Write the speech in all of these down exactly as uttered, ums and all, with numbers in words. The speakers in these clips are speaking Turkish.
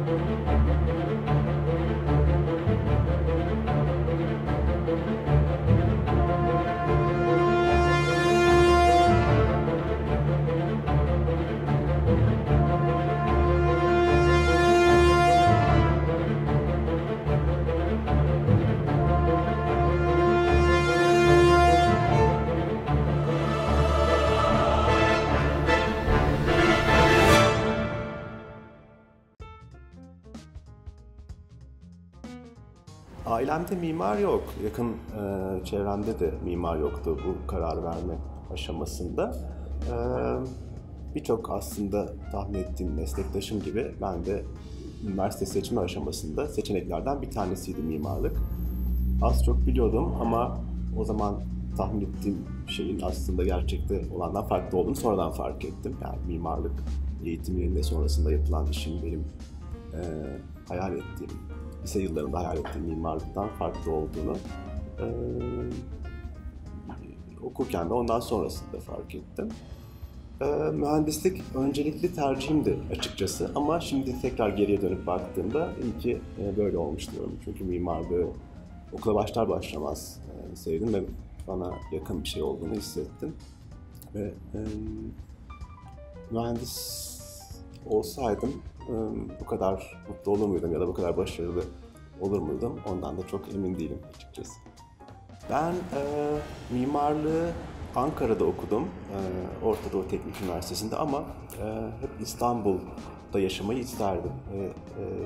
Ailemde mimar yok. Yakın e, çevremde de mimar yoktu bu karar verme aşamasında. E, Birçok aslında tahmin ettiğim meslektaşım gibi ben de üniversite seçme aşamasında seçeneklerden bir tanesiydi mimarlık. Az çok biliyordum ama o zaman tahmin ettiğim şeyin aslında gerçekte olandan farklı olduğunu sonradan fark ettim. Yani mimarlık eğitiminin de sonrasında yapılan işin benim e, hayal ettiğim, lise yıllarında hayal ettiğim mimarlıktan farklı olduğunu e, okurken de ondan sonrasında fark ettim. E, mühendislik öncelikli tercihimdi açıkçası ama şimdi tekrar geriye dönüp baktığımda iyi ki e, böyle olmuş diyorum. Çünkü mimarlığı okula başlar başlamaz e, sevdim ve bana yakın bir şey olduğunu hissettim. Ve e, mühendis olsaydım e, bu kadar mutlu olur muydum ya da bu kadar başarılı olur muydum? Ondan da çok emin değilim açıkçası. Ben e, mimarlığı Ankara'da okudum, e, Orta Doğu Teknik Üniversitesi'nde ama e, hep İstanbul'da yaşamayı isterdim. E, e,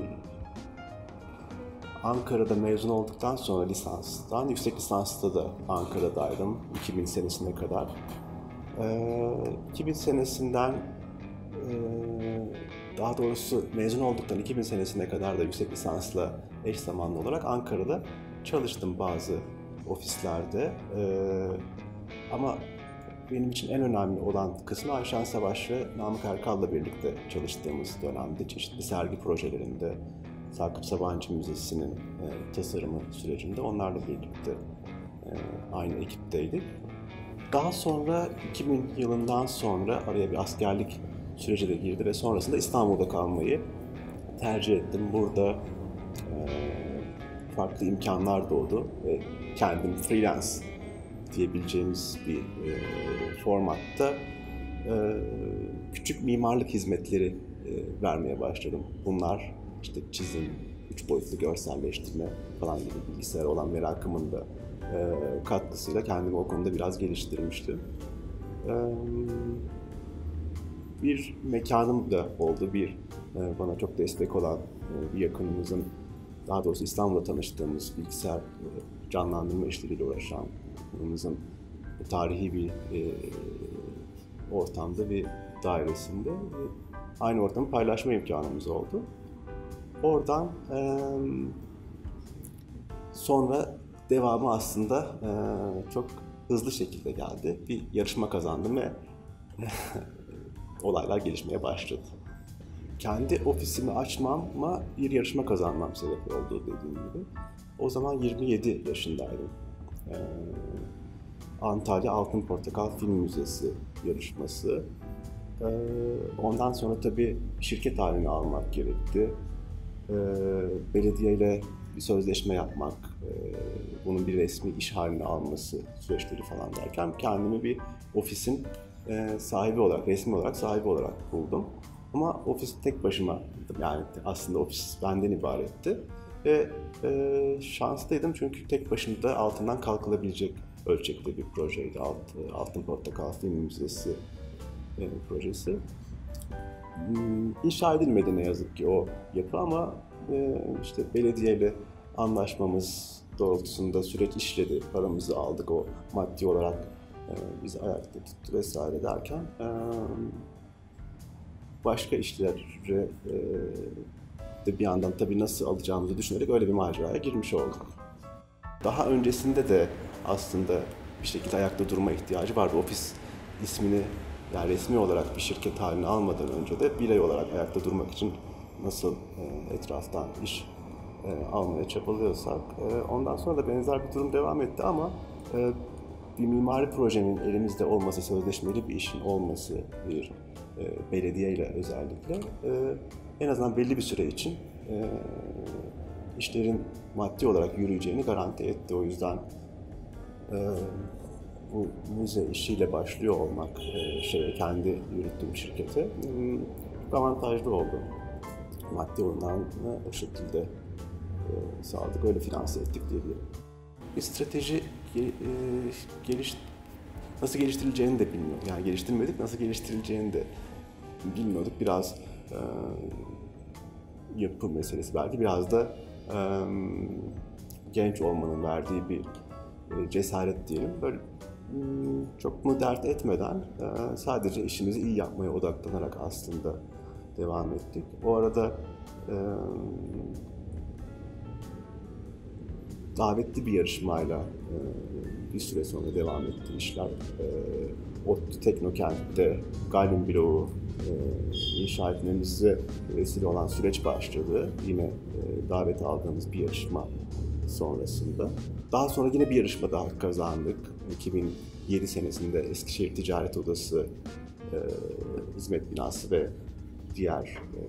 Ankara'da mezun olduktan sonra lisanstan, yüksek lisansta da Ankara'daydım iki bin senesine kadar. E, iki bin senesinden e, daha doğrusu mezun olduktan iki bin senesine kadar da yüksek lisansla eş zamanlı olarak Ankara'da çalıştım bazı ofislerde. Ee, ama benim için en önemli olan kısmı Ayşen Savaş ve Namık Erkal'la birlikte çalıştığımız dönemde çeşitli sergi projelerinde, Sakıp Sabancı Müzesi'nin e, tasarımı sürecinde onlarla birlikte e, aynı ekipteydik. Daha sonra iki bin yılından sonra araya bir askerlik süreci de girdi ve sonrasında İstanbul'da kalmayı tercih ettim. Burada e, farklı imkanlar doğdu ve kendim freelance diyebileceğimiz bir e, formatta e, küçük mimarlık hizmetleri e, vermeye başladım. Bunlar işte çizim, üç boyutlu görselleştirme falan gibi bilgisayara olan merakımın da e, katkısıyla kendimi o konuda biraz geliştirmiştim. E, bir mekanım da oldu, bir e, bana çok destek olan e, bir yakınımızın, daha doğrusu İstanbul'da tanıştığımız bilgisayar e, canlandırma işleriyle uğraşan yakınımızın tarihi bir e, ortamda, bir dairesinde e, aynı ortamı paylaşma imkanımız oldu. Oradan e, sonra devamı aslında e, çok hızlı şekilde geldi. Bir yarışma kazandım ve olaylar gelişmeye başladı. Kendi ofisimi açmama bir yarışma kazanmam sebep oldu dediğim gibi. O zaman yirmi yedi yaşındaydım. Ee, Antalya Altın Portakal Film Müzesi yarışması. Ee, ondan sonra tabii şirket halini almak gerekti. Ee, belediyeyle bir sözleşme yapmak, e, bunun bir resmi iş haline alması süreçleri falan derken kendimi bir ofisin e, sahibi olarak, resmi olarak sahibi olarak buldum. Ama ofis tek başıma, yani aslında ofis benden ibaretti. Ve e, şanslıydım çünkü tek başına da altından kalkılabilecek ölçekte bir projeydi. Alt, Altın Portakal Film Müzesi e, projesi. İnşa edilmedi ne yazık ki o yapı ama e, işte belediyeyle anlaşmamız doğrultusunda süreç işledi, paramızı aldık, o maddi olarak e, bizi ayakta tuttu vesaire derken e, başka işlere e, de bir yandan tabii nasıl alacağımızı düşünerek öyle bir maceraya girmiş olduk. Daha öncesinde de aslında bir şekilde ayakta durma ihtiyacı vardı. Ofis ismini yani resmi olarak bir şirket haline almadan önce de birey olarak ayakta durmak için nasıl e, etraftan iş e, almaya çabalıyorsak e, ondan sonra da benzer bir durum devam etti ama e, bir mimari projenin elimizde olması, sözleşmeli bir işin olması, bir e, belediyeyle özellikle e, en azından belli bir süre için e, işlerin maddi olarak yürüyeceğini garanti etti. O yüzden e, bu müze işiyle başlıyor olmak, e, şey, kendi yürüttüğüm şirkete çok avantajlı oldu. Maddi olanı o şekilde e, sağladık, öyle finanse ettik diyebilirim. Bir strateji e, geliş, nasıl geliştirileceğini de bilmiyorduk. Yani geliştirmedik, nasıl geliştirileceğini de bilmiyorduk. Biraz e, yapı meselesi belki, biraz da e, genç olmanın verdiği bir e, cesaret diyelim. Böyle çok mu dert etmeden e, sadece işimizi iyi yapmaya odaklanarak aslında devam ettik. O arada e, davetli bir yarışmayla e, bir süre sonra devam etti işler. E, ODTÜ Teknokent'te Gallium bloğu e, inşa etmemize vesile olan süreç başladı. Yine e, davet aldığımız bir yarışma sonrasında. Daha sonra yine bir yarışma daha kazandık. iki bin yedi senesinde Eskişehir Ticaret Odası e, hizmet binası ve diğer e,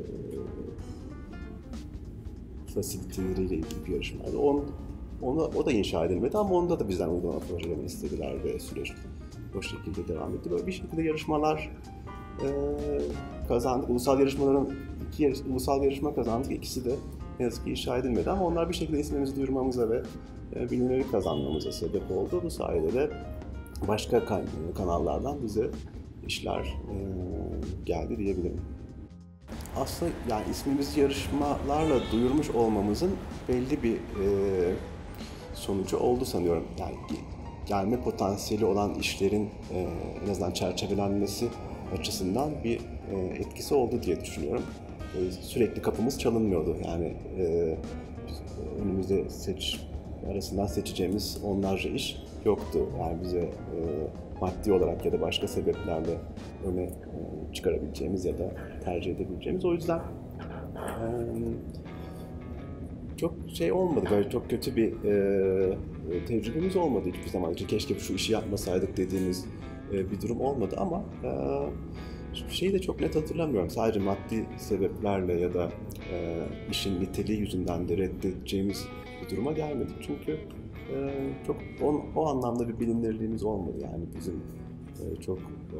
fasiliteleriyle ilgili bir yarışmaydı. On, onu, o da inşa edilmedi ama onda da bizden uygulama projelerini istediler ve süreç o şekilde devam etti. Böyle bir şekilde yarışmalar e, kazandık. Ulusal yarışmaların iki yarış, ulusal yarışma kazandık. İkisi de ne yazık ki inşa edilmedi ama onlar bir şekilde ismimizi duyurmamıza ve e, bilinirlik kazanmamıza sebep oldu. Bu sayede de başka kan kanallardan bize işler e, geldi diyebilirim. Aslında yani ismimizi yarışmalarla duyurmuş olmamızın belli bir e, sonucu oldu sanıyorum. Yani gelme potansiyeli olan işlerin e, en azından çerçevelenmesi açısından bir e, etkisi oldu diye düşünüyorum. E, sürekli kapımız çalınmıyordu. Yani e, önümüzde seç arasından seçeceğimiz onlarca iş yoktu. Yani bize e, maddi olarak ya da başka sebeplerle öne e, çıkarabileceğimiz ya da tercih edebileceğimiz. O yüzden e, çok şey olmadı, böyle çok kötü bir e, tecrübemiz olmadı hiçbir zaman için. Keşke şu işi yapmasaydık dediğimiz e, bir durum olmadı ama e, şeyi de çok net hatırlamıyorum. Sadece maddi sebeplerle ya da e, işin niteliği yüzünden de reddedeceğimiz bir duruma gelmedik. Çünkü e, çok on, o anlamda bir bilinirliğimiz olmadı. Yani bizim e, çok e,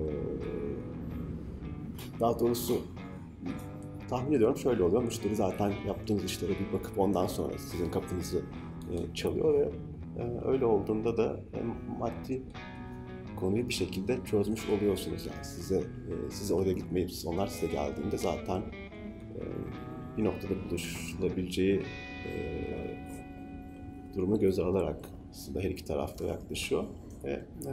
daha doğrusu tahmin ediyorum şöyle oluyor. Müşteri zaten yaptığınız işlere bir bakıp ondan sonra sizin kapınızı e, çalıyor ve e, öyle olduğunda da e, maddi konuyu bir şekilde çözmüş oluyorsunuz. Yani size e, size oraya gitmeyip onlar size geldiğinde zaten e, bir noktada buluşulabileceği e, durumu göze alarak aslında her iki tarafta yaklaşıyor ve e,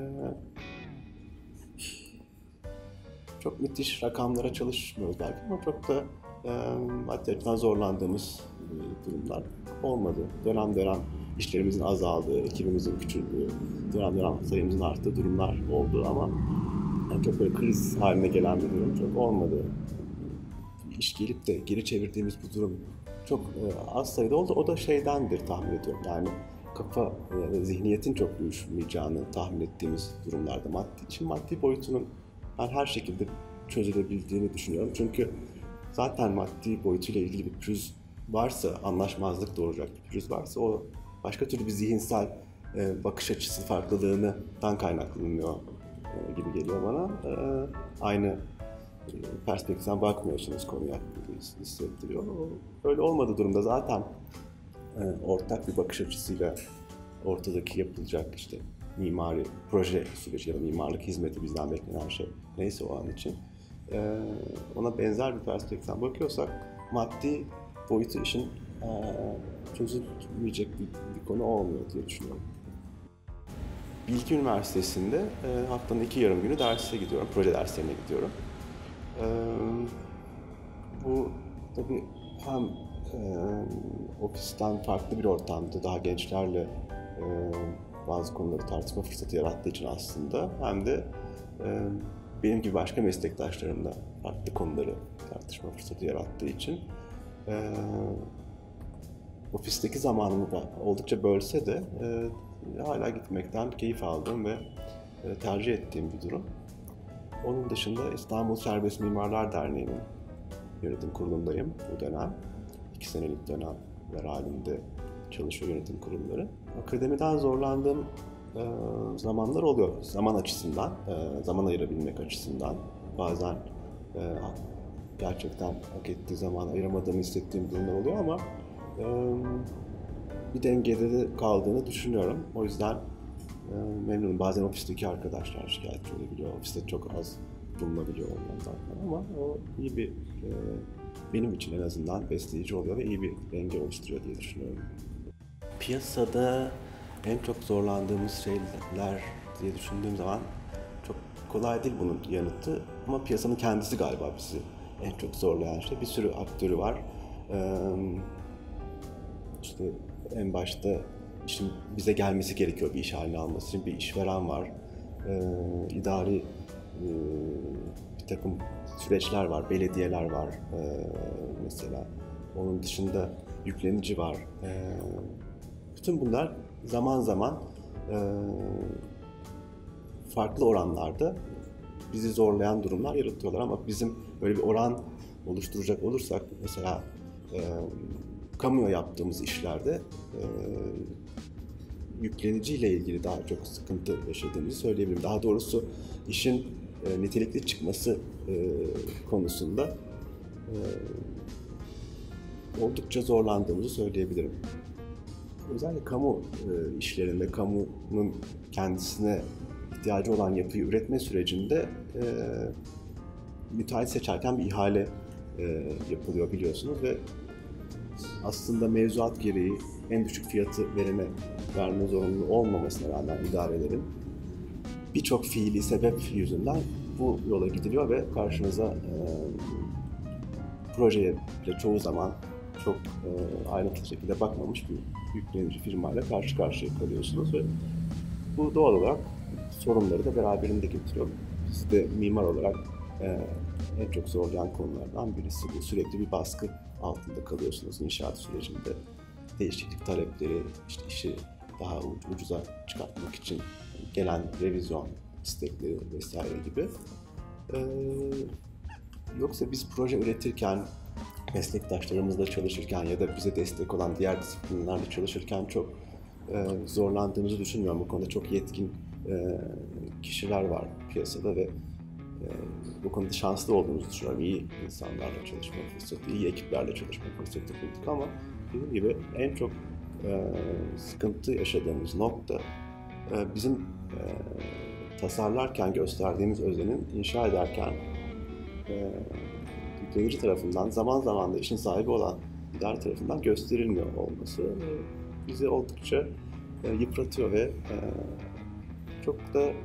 çok müthiş rakamlara çalışmıyoruz belki ama çok da e, maddi açıdan zorlandığımız e, durumlar olmadı. Dönem dönem işlerimizin azaldığı, ekibimizin küçüldüğü, dönem dönem sayımızın arttığı durumlar oldu ama yani çok böyle kriz haline gelen bir durum çok olmadı. İş gelip de geri çevirdiğimiz bir durum çok e, az sayıda oldu. O da şeydendir tahmin ediyorum. Yani kafa, e, zihniyetin çok uyuşmayacağını tahmin ettiğimiz durumlarda maddi için maddi boyutunun ben her şekilde çözülebildiğini düşünüyorum. Çünkü zaten maddi boyutuyla ilgili bir pürüz varsa, anlaşmazlık doğuracak bir pürüz varsa o başka türlü bir zihinsel e, bakış açısı farklılığından kaynaklanıyor e, gibi geliyor bana. E, aynı e, perspektiften bakmıyorsunuz konuya gibi hissettiriyor. Öyle olmadığı durumda zaten e, ortak bir bakış açısıyla ortadaki yapılacak işte mimari proje süreci ya da mimarlık hizmeti bizden beklenen şey neyse o an için e, ona benzer bir perspektiften bakıyorsak maddi boyutu işin e, çözülmeyecek bir, bir konu olmuyor diye düşünüyorum. Bilgi Üniversitesi'nde e, haftanın iki yarım günü derse gidiyorum, proje derslerine gidiyorum. E, bu tabii hem e, ofisten farklı bir ortamda daha gençlerle e, bazı konuları tartışma fırsatı yarattığı için aslında hem de e, benim gibi başka meslektaşlarımla farklı konuları tartışma fırsatı yarattığı için e, ofisteki zamanımı oldukça bölse de e, hala gitmekten keyif aldığım ve e, tercih ettiğim bir durum. Onun dışında İstanbul Serbest Mimarlar Derneği'nin yönetim kurulundayım bu dönem. İki senelik dönemler halinde çalışıyor yönetim kurulları. Akademiden zorlandığım e, zamanlar oluyor. Zaman açısından, e, zaman ayırabilmek açısından. Bazen e, gerçekten hak ettiği zaman ayıramadığımı hissettiğim durumlar oluyor ama e, bir dengede de kaldığını düşünüyorum. O yüzden e, memnunum. Bazen ofisteki arkadaşlar şikayetçi olabiliyor. Ofiste çok az bulunabiliyor onlardan ama o iyi bir, e, benim için en azından besleyici oluyor ve iyi bir denge oluşturuyor diye düşünüyorum. Piyasada en çok zorlandığımız şeyler diye düşündüğüm zaman çok kolay değil bunun yanıtı ama piyasanın kendisi galiba bizi en çok zorlayan şey. Bir sürü aktörü var. Ee, işte en başta işin bize gelmesi gerekiyor bir iş haline alması için. Bir işveren var. Ee, idari e, bir takım süreçler var. Belediyeler var ee, mesela. Onun dışında yüklenici var. Ee, bütün bunlar zaman zaman e, farklı oranlarda bizi zorlayan durumlar yaratıyorlar ama bizim böyle bir oran oluşturacak olursak mesela e, kamuya yaptığımız işlerde e, yükleniciyle ilgili daha çok sıkıntı yaşadığımızı söyleyebilirim. Daha doğrusu işin e, nitelikli çıkması e, konusunda e, oldukça zorlandığımızı söyleyebilirim. Özellikle kamu e, işlerinde, kamunun kendisine ihtiyacı olan yapıyı üretme sürecinde e, müteahhit seçerken bir ihale e, yapılıyor biliyorsunuz ve aslında mevzuat gereği en düşük fiyatı verene verme zorunluluğu olmamasına rağmen idarelerin birçok fiili sebep yüzünden bu yola gidiliyor ve karşınıza e, projeye bile çoğu zaman çok e, ayrıntılı şekilde bakmamış bir yüklenici firmayla karşı karşıya kalıyorsunuz ve bu doğal olarak sorunları da beraberinde getiriyor. Siz de mimar olarak e, en çok zorlayan konulardan birisi bu. Sürekli bir baskı altında kalıyorsunuz inşaat sürecinde. Değişiklik talepleri, işte işi daha ucuza çıkartmak için gelen revizyon istekleri vesaire gibi. E, yoksa biz proje üretirken, meslektaşlarımızla çalışırken ya da bize destek olan diğer disiplinlerle çalışırken çok e, zorlandığımızı düşünmüyorum. Bu konuda çok yetkin e, kişiler var piyasada ve e, bu konuda şanslı olduğumuzu düşünüyorum. İyi insanlarla çalışma fırsatı, iyi ekiplerle çalışma fırsatı bulduk ama dediğim gibi en çok e, sıkıntı yaşadığımız nokta e, bizim e, tasarlarken gösterdiğimiz özenin inşa ederken e, yüklenici tarafından, zaman zaman da işin sahibi olan idare tarafından gösterilmiyor olması bizi oldukça e, yıpratıyor ve e, çok da e,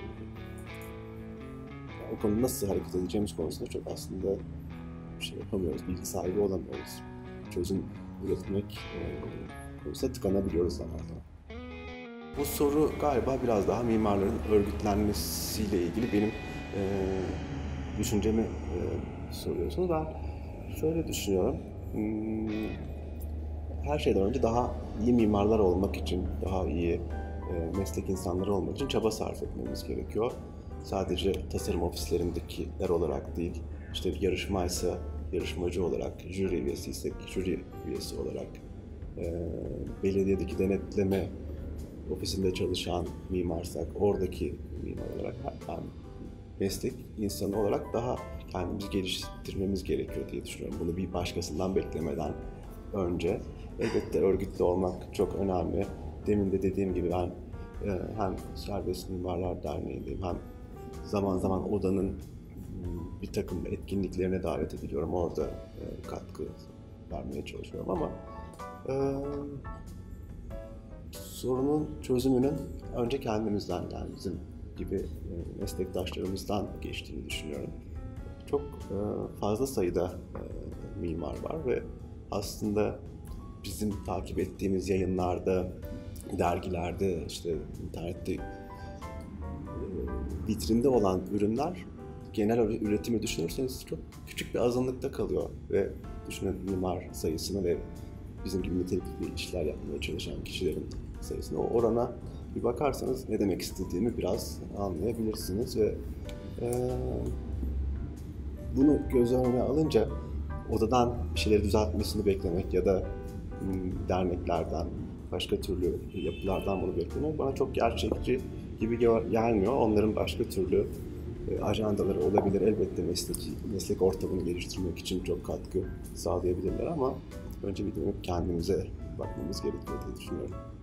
o konuda nasıl hareket edeceğimiz konusunda çok aslında bir şey yapamıyoruz, bilgi sahibi olamıyoruz. Çözüm üretmek e, konusunda tıkanabiliyoruz zaman zaman. Bu soru galiba biraz daha mimarların örgütlenmesiyle ilgili benim e, düşüncemi e, soruyorsunuz. Ben şöyle düşünüyorum. Her şeyden önce daha iyi mimarlar olmak için, daha iyi e, meslek insanları olmak için çaba sarf etmemiz gerekiyor. Sadece tasarım ofislerindekiler olarak değil, işte bir yarışmaysa yarışmacı olarak, jüri üyesiysek jüri üyesi olarak, e, belediyedeki denetleme ofisinde çalışan mimarsak oradaki mimar olarak, yani meslek insanı olarak daha kendimizi geliştirmemiz gerekiyor diye düşünüyorum. Bunu bir başkasından beklemeden önce. Elbette örgütlü olmak çok önemli. Demin de dediğim gibi ben e, hem Serbest Mimarlar Derneği'ndeyim hem zaman zaman odanın bir takım etkinliklerine davet ediliyorum. Orada e, katkı vermeye çalışıyorum ama e, sorunun çözümünün önce kendimizden, yani bizim gibi e, meslektaşlarımızdan geçtiğini düşünüyorum. Çok e, fazla sayıda e, mimar var ve aslında bizim takip ettiğimiz yayınlarda, dergilerde, işte internette e, vitrinde olan ürünler genel üretimi düşünürseniz çok küçük bir azınlıkta kalıyor ve düşünün mimar sayısını ve bizim gibi nitelikli işler yapmaya çalışan kişilerin sayısını, o orana bir bakarsanız ne demek istediğimi biraz anlayabilirsiniz ve e, bunu göz önüne alınca odadan bir şeyleri düzeltmesini beklemek ya da m, derneklerden, başka türlü yapılardan bunu beklemek bana çok gerçekçi gibi gel- gelmiyor. Onların başka türlü e, ajandaları olabilir. Elbette meslek, meslek ortamını geliştirmek için çok katkı sağlayabilirler ama önce bir dönüp kendimize bakmamız gerekiyor diye düşünüyorum.